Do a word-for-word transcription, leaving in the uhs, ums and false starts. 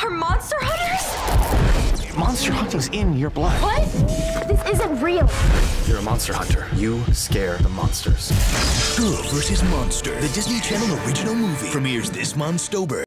are monster hunters? Monster hunting's in your blood. What? This isn't real. You're a monster hunter. You scare the monsters. Girl versus Monster, the Disney Channel original movie, premieres this Monstober.